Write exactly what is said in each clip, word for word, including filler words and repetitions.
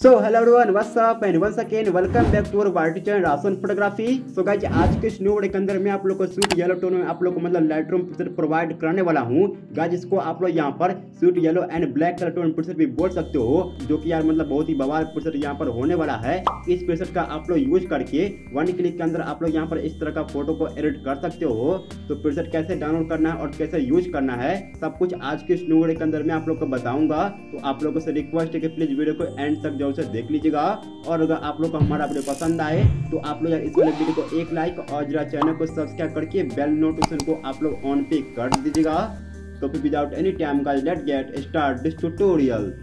So hello everyone, what's up and once again welcome back to our YT channel राशन photography. So guys, आज के इस new video के अंदर मैं आप लोग को स्वीट येलो टोन में आप लोग को मतलब लाइट रूम प्रीसेट प्रोवाइड करने वाला हूं। गाइस, इसको आप लोग यहां पर sweet yellow and black colour tone preset भी बोल सकते हो, जो कि यार मतलब बहुत ही बवाल प्रीसेट यहां पर होने वाला है। इस प्रीसेट का आप लोग यूज करके वन क्लिक के अंदर आप लोग यहां पर इस तरह का फोटो को एडिट कर सकते हो। तो प्रीसेट कैसे डाउनलोड करना है और कैसे यूज करना है सब कुछ आज के इस न्यू वीडियो के अंदर मैं आप लोग को बताऊंगा। तो आप लोगों से रिक्वेस्ट है कि प्लीज वीडियो को एंड तक जरूर से देख लीजिएगा। और अगर आप लोग को हमारा वीडियो पसंद आए तो आप लोग इस वाले वीडियो को एक लाइक और जरा चैनल को सब्सक्राइब करके बेल नोटिफिकेशन को आप लोग ऑन पे कर दीजिएगा। तो फिर without any time guys, let's get start this tutorial.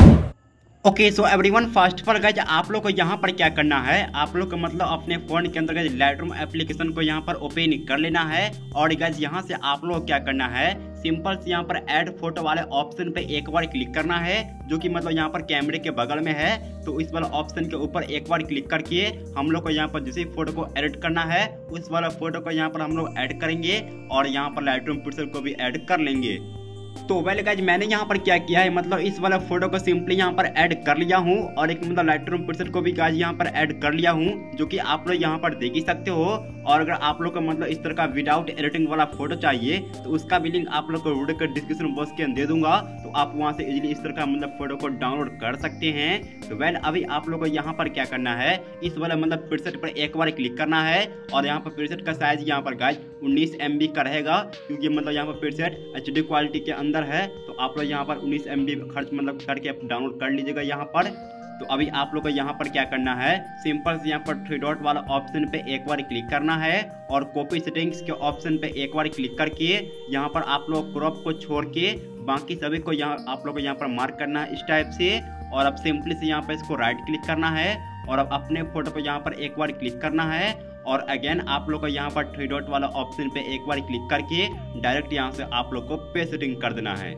Okay so everyone, first of all guys, आप लोग को यहाँ पर क्या करना है, आप लोग को मतलब अपने फोन के अंदर गाइस लाइट रूम एप्लीकेशन को यहाँ पर ओपन कर लेना है। और गाइस यहाँ से आप लोग क्या करना है, सिंपल से यहाँ पर ऐड फोटो वाले ऑप्शन पे एक बार क्लिक करना है, जो कि मतलब यहाँ पर कैमरे के बगल में है। तो इस वाला ऑप्शन के ऊपर एक बार क्लिक करके हम लोग को यहाँ पर जिस फोटो को एडिट करना है उस वाला फोटो को यहाँ पर हम लोग ऐड करेंगे और यहाँ पर लाइट रूम प्रीसेट को भी ऐड कर लेंगे। तो वेल गाइस, मैंने यहाँ पर क्या किया है, मतलब इस वाला फोटो को सिंपली यहाँ पर ऐड कर लिया हूँ और एक मतलब लाइट रूम प्रीसेट को भी गाइस यहाँ पर ऐड कर लिया हूँ, जो कि आप लोग यहाँ पर देख ही सकते हो। और अगर आप लोग को मतलब इस तरह का विदाउट एडिटिंग वाला फोटो चाहिए तो उसका भी लिंक आप लोग को वीडियो के डिस्क्रिप्शन बॉक्स के अंदर दे दूंगा, तो आप वहाँ से इजीली इस तरह का मतलब फोटो को डाउनलोड कर सकते हैं। तो वेल अभी आप लोग को यहाँ पर क्या करना है, इस वाला मतलब प्रीसेट पर एक बार क्लिक करना है और यहाँ पर प्रीसेट का साइज यहाँ पर गाइस उन्नीस एम बी का रहेगा, क्योंकि मतलब यहाँ पर प्रीसेट एच डी क्वालिटी के अंदर है। तो आप लोग यहाँ पर उन्नीस एम बी खर्च मतलब करके डाउनलोड कर लीजिएगा यहाँ पर। तो अभी आप लोग को यहाँ पर क्या करना है, सिंपल से यहाँ पर थ्री डॉट वाला ऑप्शन पे एक बार क्लिक करना है और कॉपी सेटिंग्स के ऑप्शन पे एक बार क्लिक करके यहाँ पर आप लोग क्रॉप को छोड़ के बाकी सभी को यहाँ आप लोग को यहाँ पर मार्क करना है इस टाइप से। और अब सिंपली से यहाँ पर इसको राइट क्लिक करना है और अब अपने फोटो को यहाँ पर एक बार क्लिक करना है और अगेन आप लोग को यहाँ पर थ्री डॉट वाला ऑप्शन पे एक बार क्लिक करके डायरेक्ट यहाँ से आप लोग को पे सेटिंग कर देना है।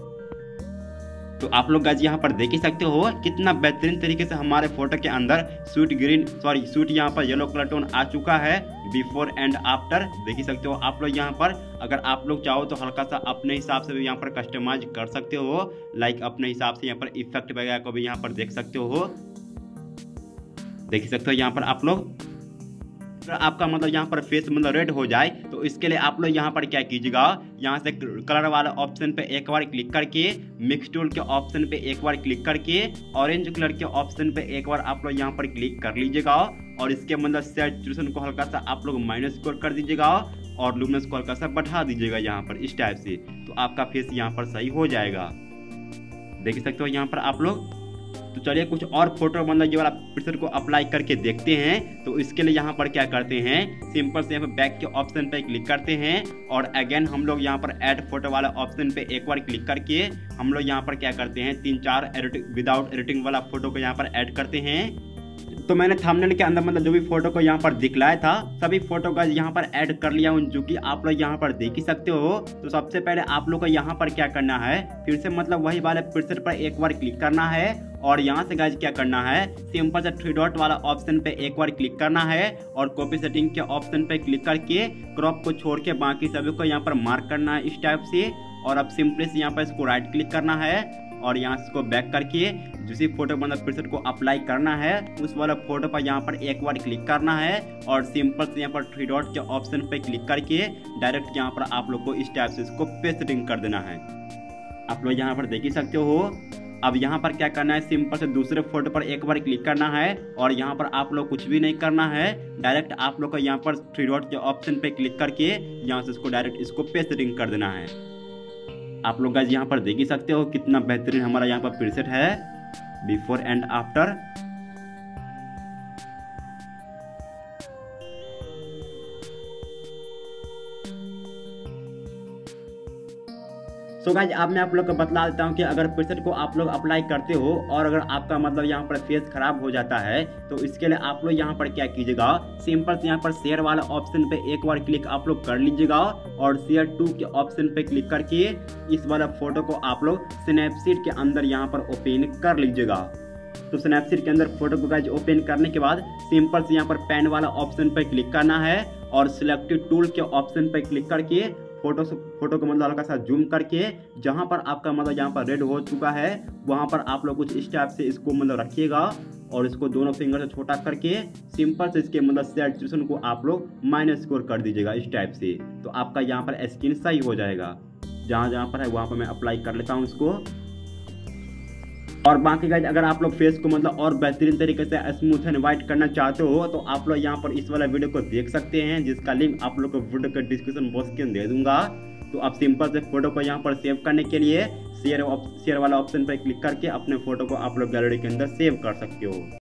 तो आप लोग गाइस यहाँ पर देख ही सकते हो कितना बेहतरीन तरीके से हमारे फोटो के अंदर स्वीट ग्रीन सॉरी स्वीट यहाँ पर येलो कलर टोन आ चुका है बिफोर एंड आफ्टर। देख ही सकते हो आप लोग यहाँ पर, अगर आप लोग चाहो तो हल्का सा अपने हिसाब से भी यहाँ पर कस्टमाइज कर सकते हो, लाइक अपने हिसाब से यहाँ पर इफेक्ट वगैरह को भी यहाँ पर देख सकते हो। देख ही सकते हो यहाँ पर आप लोग, आपका मतलब यहाँ पर फेस मतलब रेड हो जाए तो इसके लिए आप लोग यहाँ पर क्या कीजिएगा, यहाँ से कलर वाला ऑप्शन पे एक बार क्लिक करके मिक्स टूल के ऑप्शन पे एक बार क्लिक करके ऑरेंज कलर के ऑप्शन पे एक बार आप लोग यहाँ पर क्लिक कर लीजिएगा और इसके मतलब सैचुरेशन को हल्का सा आप लोग माइनस कर दीजिएगा और लुमिनस को हल्का सा बढ़ा दीजिएगा यहाँ पर इस टाइप से। तो आपका फेस यहाँ पर सही हो जाएगा, देख सकते हो यहाँ पर आप लोग। तो चलिए कुछ और फोटो मतलब ये वाला प्रीसेट को अप्लाई करके देखते हैं। तो इसके लिए यहाँ पर क्या करते हैं, सिंपल से यहाँ पर बैक के ऑप्शन पे क्लिक करते हैं और अगेन हम लोग यहाँ पर ऐड फोटो वाला ऑप्शन पे एक बार क्लिक करके हम लोग यहाँ पर क्या करते हैं, तीन चार एडिटिंग विदाउट एडिटिंग वाला फोटो को यहाँ पर ऐड करते हैं। तो मैंने थंबनेल के अंदर मतलब जो भी फोटो को यहाँ पर दिखलाया था सभी फोटो का यहाँ पर ऐड कर लिया हूँ, जो कि आप लोग यहाँ पर देख ही सकते हो। तो सबसे पहले आप लोग को यहाँ पर क्या करना है, फिर से मतलब वही वाले प्रीसेट पर एक बार क्लिक करना है और यहाँ से गाइस क्या करना है, सिंपल से थ्री डॉट वाला ऑप्शन पे एक बार क्लिक करना है और कॉपी सेटिंग के ऑप्शन पे क्लिक करके क्रॉप को छोड़ के बाकी सभी को यहाँ पर मार्क करना है इस टाइप से। और अब सिंपली से यहाँ पर इसको राइट क्लिक करना है और यहाँ से इसको बैक करके जिस फोटो मतलब प्रीसेट को अप्लाई करना है उस वाला फोटो पर यहाँ पर एक बार क्लिक करना है और सिंपल से यहाँ पर थ्री डॉट के ऑप्शन पे क्लिक करके डायरेक्ट यहाँ पर आप लोग को इस टाइप से इसको पे सेटिंग कर देना है। आप लोग यहाँ पर देख ही सकते हो। अब यहाँ पर क्या करना है, सिंपल से दूसरे फोटो पर एक बार क्लिक करना है और यहाँ पर आप लोग कुछ भी नहीं करना है, डायरेक्ट आप लोग को यहाँ पर थ्री डॉट के ऑप्शन पे क्लिक करके यहाँ से इसको डायरेक्ट इसको पे सेटिंग कर देना है। आप लोग गाइस यहाँ पर देख ही सकते हो कितना बेहतरीन हमारा यहाँ पर प्रीसेट है before and after. So guys, अब मैं आप लोग को बतला देता हूँ कि अगर प्रीसेट को आप लोग अप्लाई करते हो और अगर आपका मतलब यहाँ पर फेस खराब हो जाता है तो इसके लिए आप लोग यहाँ पर क्या कीजिएगा, सिंपल से यहाँ पर शेयर वाला ऑप्शन पे एक बार क्लिक आप लोग कर लीजिएगा और शेयर टू के ऑप्शन पे क्लिक करके इस वाला फोटो को आप लोग स्नैपसीड के अंदर यहाँ पर ओपन कर लीजिएगा। तो स्नैपसीड के अंदर फोटो को गाइस ओपन करने के बाद सिंपल से यहाँ पर पेन वाला ऑप्शन पे क्लिक करना है और सिलेक्टेड टूल के ऑप्शन पे क्लिक करके फोटो से फोटो को मतलब हल्का सा जूम करके जहां पर आपका मतलब यहाँ पर रेड हो चुका है वहां पर आप लोग कुछ इस टाइप से इसको मतलब रखिएगा और इसको दोनों फिंगर से छोटा करके सिंपल से इसके मतलब सैचुरेशन को आप लोग माइनस स्कोर कर दीजिएगा इस टाइप से। तो आपका यहाँ पर स्किन सही हो जाएगा। जहाँ जहाँ पर है वहाँ पर मैं अप्लाई कर लेता हूँ इसको। और बाकी गाइस अगर आप लोग फेस को मतलब और बेहतरीन तरीके से स्मूथ एंड वाइट करना चाहते हो तो आप लोग यहाँ पर इस वाला वीडियो को देख सकते हैं, जिसका लिंक आप लोग को वीडियो के डिस्क्रिप्शन बॉक्स के अंदर दे दूंगा। तो आप सिंपल से फोटो को यहाँ पर सेव करने के लिए शेयर शेयर वाला ऑप्शन पर क्लिक करके अपने फोटो को आप लोग गैलरी के अंदर सेव कर सकते हो।